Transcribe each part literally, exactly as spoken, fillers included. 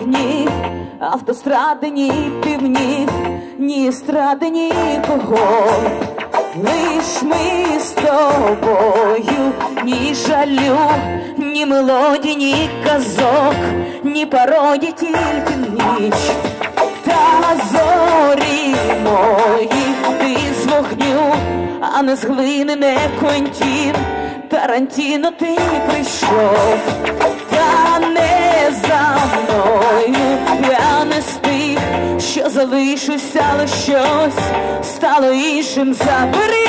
ні автостради, ні півнів, ні стради, нікого. Лиш ми з тобою, ні жалю, ні мелодій, ні казок, ні пародій, тільки ніч. Та зорі мої, ти з вогню, а не з глини, не Квентін Тарантіно, ти прийшов. Та не за мною, я не з тих, що залишуся, але щось стало іншим. Забери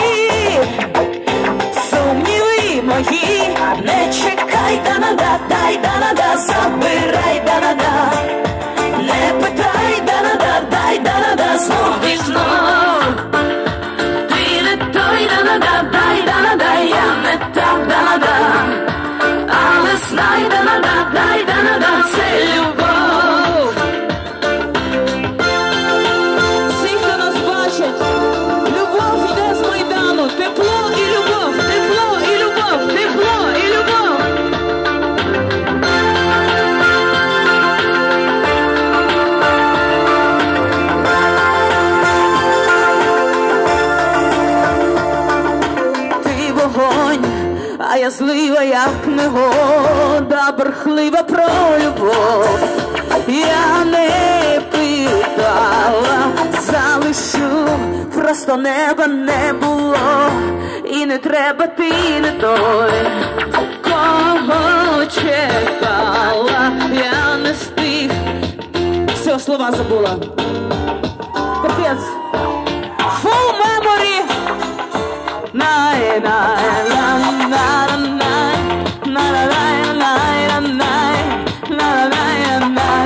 сумніви мої, не чекай, да-на-да, дай, да-на-да, забирай, да-на-да, не питай, да-на-да, дай, да-на-да, знов і знов. Ти не той, да-на-да, дай, да-на-да, я не так, да-на-да, але знай, да-на-да, дай, да-на-да, це любов. Всі, хто нас бачить, любов йде з Майдану, тепло і любов, тепло і любов, тепло і любов. Ти вогонь, а я злива, як негода, брехлива про любов. Я не питала, залишу, просто неба не було. І не треба, ти не той, кого чекала. Я не з тих, все, слова забула. Капець. Full memory. Най, най, най, най, най, най, най, най, най, най, най,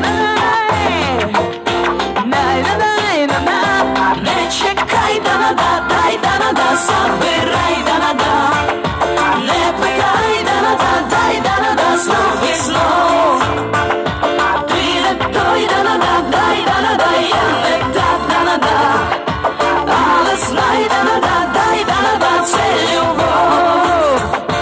най, най. Не чекай, да-на-да, дай, да-на-да, забирай, да-на-да, не питай, да-на-да, дай, да-на-да, знов і знов. Ти не той, да-на-да, дай, да-на-да, я не так, да-на-да, але знай, да-на-да, дай, да-на-да, це любов.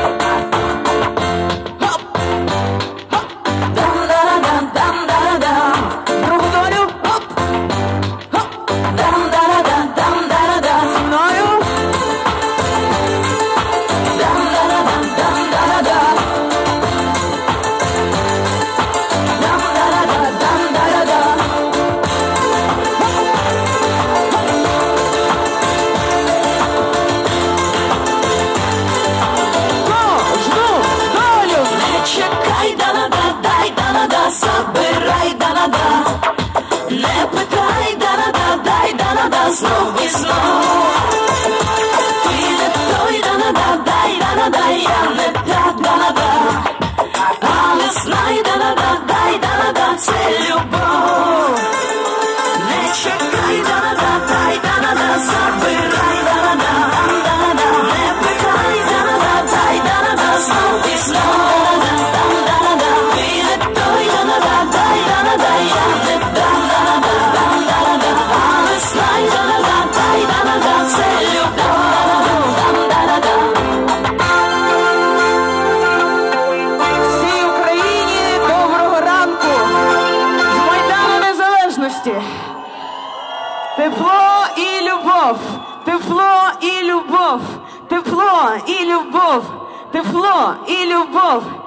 Хоп, хоп, дам-да-да-дам, дам-да-да-дам. Другу долю, хоп, хоп, дам-да-да-дам, дам-да-да-дам. Зі мною. Дам-да-да-дам, дам-да-да-дам. Дам-да-да-дам, дам-да-да-дам. Кожну долю. Не чекай, да-на-да, дай, да-на-да, забирай, да-на-да, не питай, да-на-да, дай, да-на-да, знов і знов. Ти не той, да-на-да, дай, да-на-да, я не так, да-на-да, але знай, да-на-да, дай, да-на-да, це любов. Не чекай, да-на-да, дай, да-на-да, забирай, да-на-да, да-на-да, не питай, да-на-да, дай, да-на-да, знов і знов. Да-да-да, ти не той, да-на-да, дай, да-на-да, я не так, да-на-да, да-да-да, але знай, да-на-да, дай, да-на-да, це любов. Да-да-да. Всій Україні доброго ранку з Майдану Незалежності. Тепло і любов, тепло і любов, тепло і любов, тепло і любов.